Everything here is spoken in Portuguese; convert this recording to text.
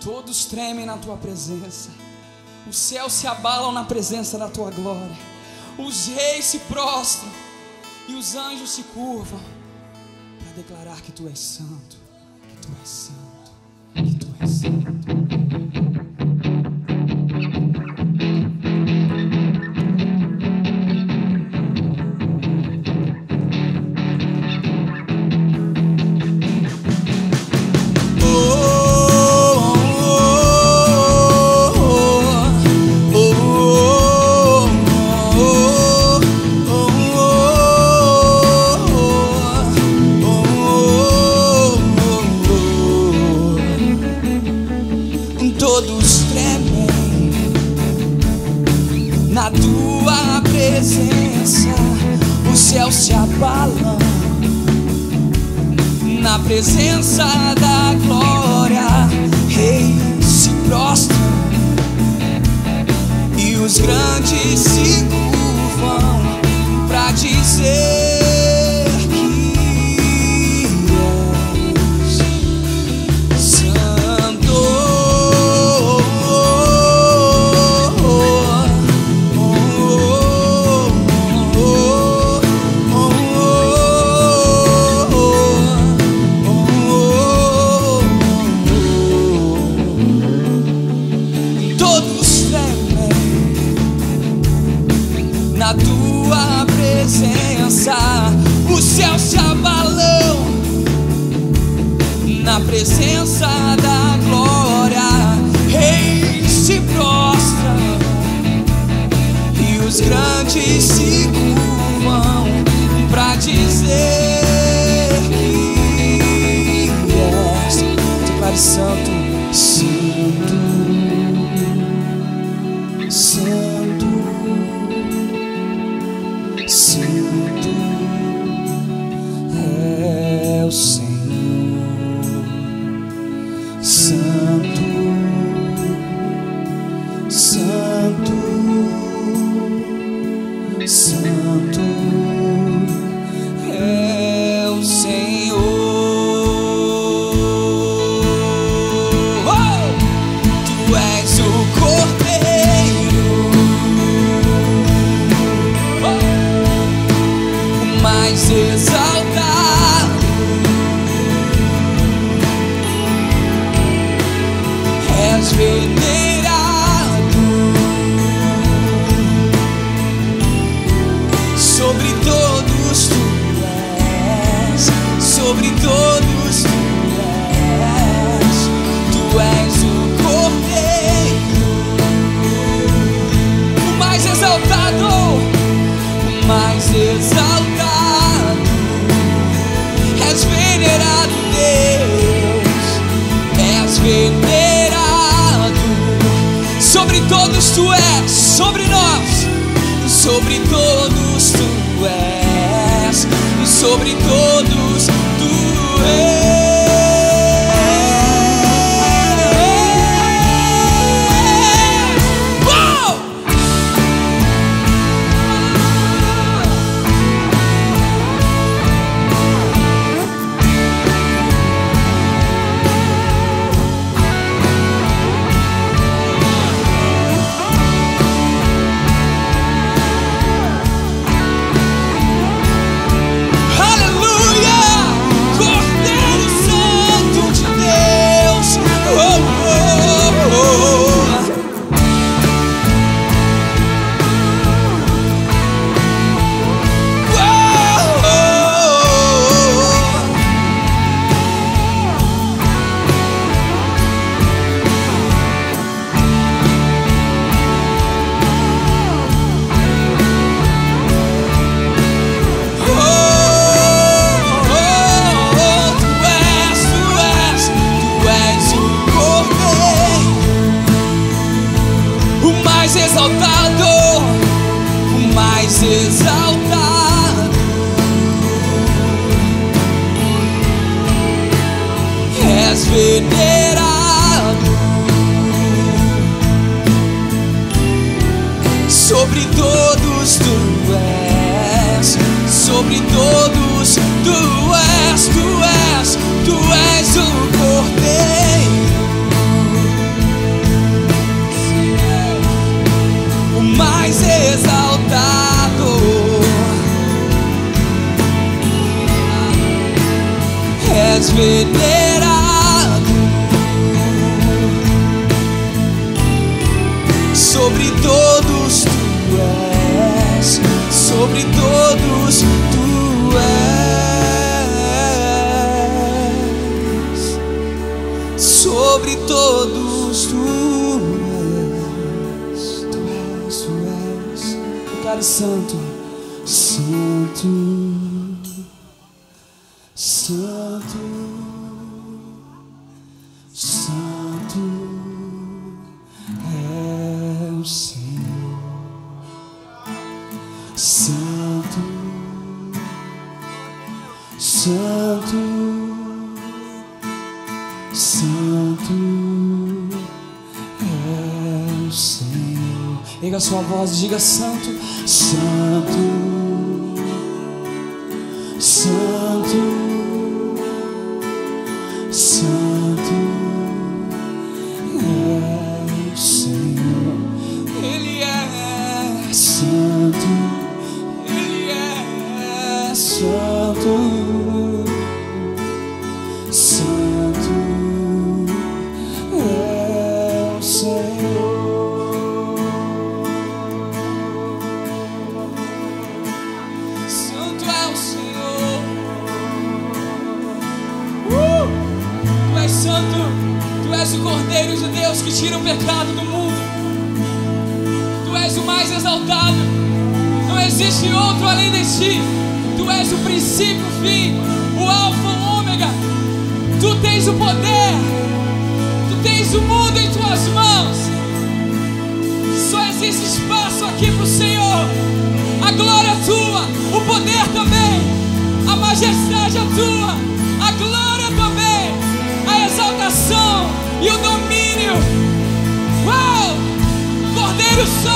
Todos tremem na tua presença. Os céus se abalam na presença da tua glória. Os reis se prostram e os anjos se curvam para declarar que tu és santo, que tu és santo, que tu és santo. Todos tremem na tua presença, os céus se abalam na presença da glória. Reis se prostram e os grandes se curvam para dizer na tua presença, os céus se abalam na presença da glória. Reis se prostram e os grandes se curvam para dizer que és. Declare santo, santo, santo, santo é o Senhor, santo, santo, santo é o Senhor. Oh! Tu és o Cordeiro mais exaltado, és venerado, sobre todos tu és, sobre todos tu és o Cordeiro, o mais exaltado, o mais exaltado. És venerado, Deus, és venerado. Sobre todos tu és, sobre nós, sobre todos tu és, sobre todos tu és. Exaltado, és venerado, sobre todos tu és, sobre todos tu és, tu és o Cordeiro, és venerado. Sobre todos tu és, sobre todos tu és, sobre todos tu és, tu és, tu és. Declare santo, santo, santo, santo é o Senhor. Santo, santo, santo é o Senhor. Erga a sua voz e diga: santo, santo, santo, santo é o Senhor. Ele é santo, Ele é santo, santo é o Senhor. Santo é o Senhor. Tu és santo, tu és o Cordeiro de Deus que tira o pecado do mundo. Tu és o mais exaltado, não existe outro além de ti. Tu és o princípio, o fim, o alfa, o ômega. Tu tens o poder, tu tens o mundo em tuas mãos. Só existe espaço aqui para o Senhor. A glória é tua, o poder também, a majestade é tua, a glória também, a exaltação e o domínio. Uau! Cordeiro Santo.